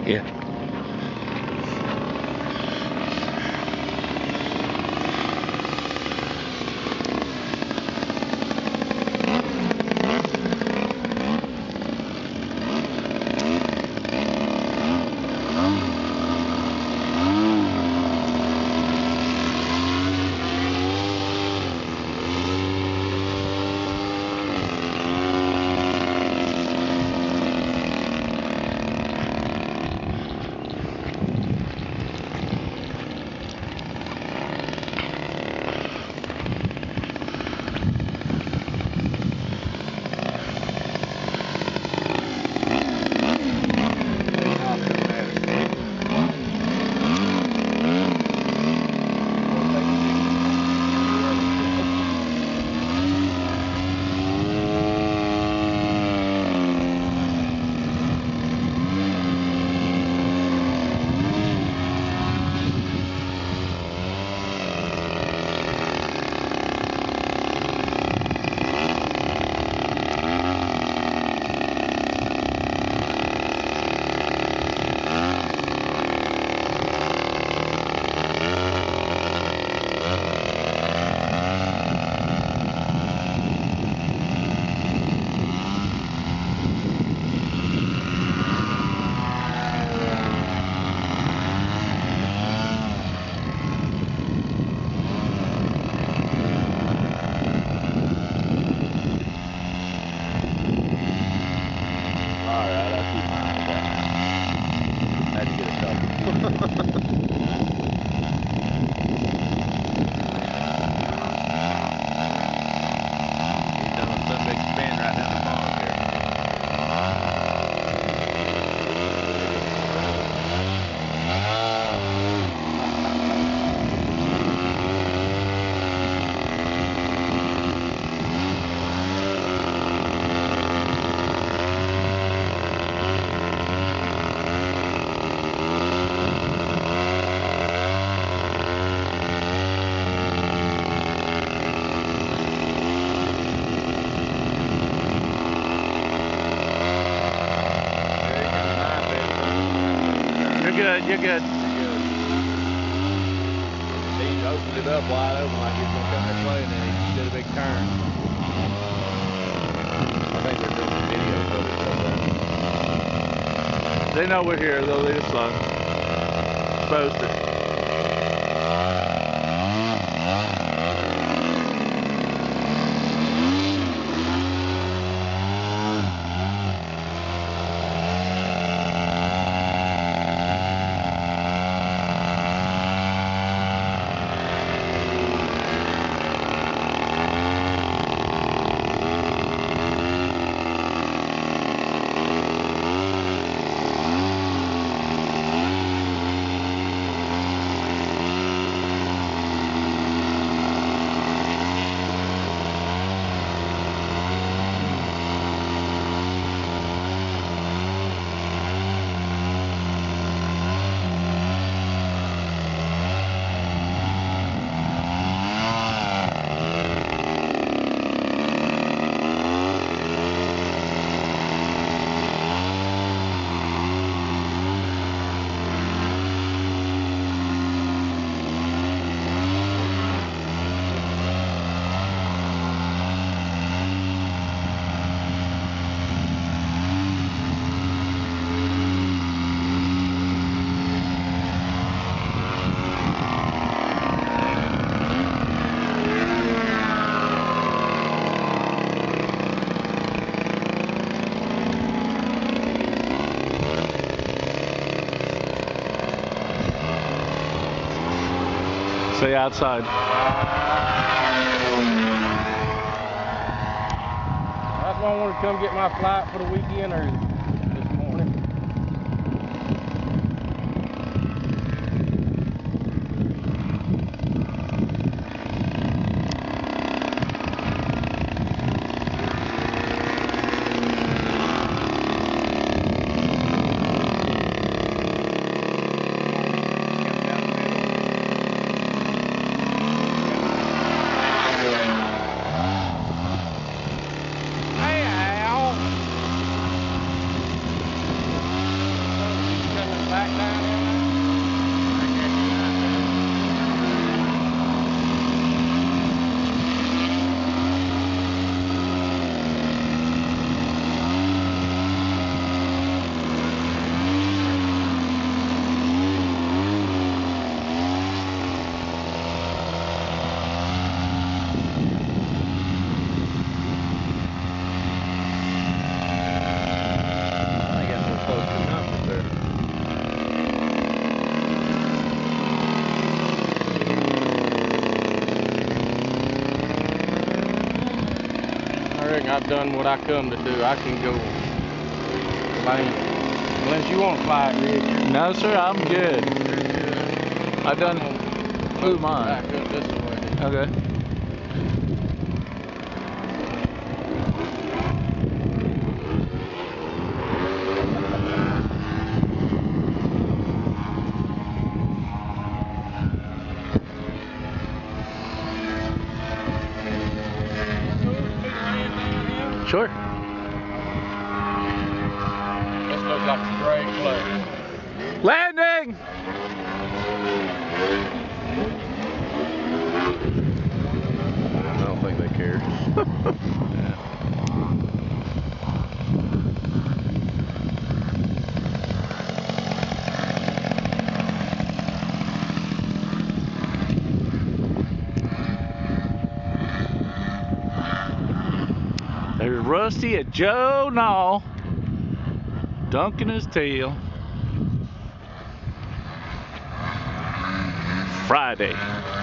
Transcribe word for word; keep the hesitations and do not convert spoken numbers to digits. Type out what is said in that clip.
Yeah. Good, you're good. You're good. He opened it up wide open like he was going to come this way, and then he did a big turn. I think they're doing some video footage of that. They know we're here, they'll leave us alone. Supposed to. Stay outside. That's why I wanted to come get my flight for the weekend early this morning. done what I come to do. I can go land. Unless you want to fly it, Rick. No, sir, I'm good. I done flew mine. Back up this way. Okay. Sure. This looks like a great place. Landing! I don't think they care. Yeah. There's Rusty at Joe Nall, dunking his tail. Friday.